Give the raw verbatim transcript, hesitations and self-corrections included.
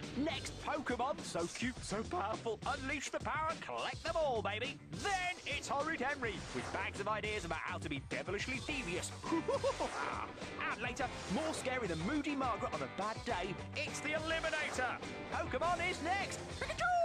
Next Pokemon, so cute, so powerful, unleash the power, collect them all, baby. Then it's Horrid Henry, with bags of ideas about how to be devilishly devious. And later, more scary than Moody Margaret on a bad day, it's the Eliminator. Pokemon is next. Pikachu!